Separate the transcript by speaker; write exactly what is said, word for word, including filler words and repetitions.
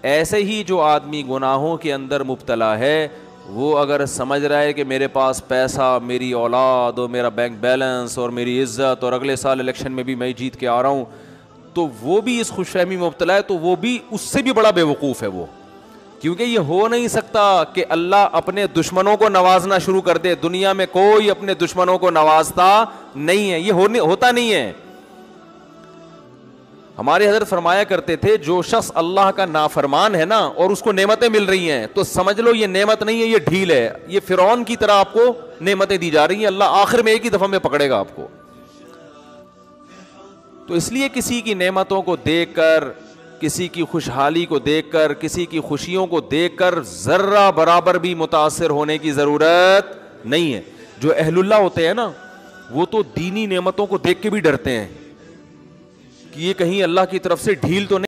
Speaker 1: ऐसे ही जो आदमी गुनाहों के अंदर मुब्तला है, वो अगर समझ रहा है कि मेरे पास पैसा, मेरी औलाद और मेरा बैंक बैलेंस और मेरी इज़्ज़त और अगले साल इलेक्शन में भी मैं जीत के आ रहा हूँ, तो वो भी इस खुशफहमी में मुब्तला है, तो वो भी उससे भी बड़ा बेवकूफ़ है वो। क्योंकि ये हो नहीं सकता कि अल्लाह अपने दुश्मनों को नवाजना शुरू कर दे। दुनिया में कोई अपने दुश्मनों को नवाजता नहीं है, ये होने होता नहीं है। हमारे हज़रत फरमाया करते थे, जो शख्स अल्लाह का नाफरमान है ना और उसको नेमतें मिल रही हैं, तो समझ लो ये नेमत नहीं है, ये ढील है। ये फिरौन की तरह आपको नेमतें दी जा रही हैं, अल्लाह आखिर में एक ही दफा में पकड़ेगा आपको। तो इसलिए किसी की नेमतों को देखकर, किसी की खुशहाली को देखकर, किसी की खुशियों को देखकर जर्रा बराबर भी मुतासिर होने की जरूरत नहीं है। जो अहलुल्लाह होते हैं ना, वो तो दीनी नेमतों को देख के भी डरते हैं कि ये कहीं अल्लाह की तरफ से ढील तो नहीं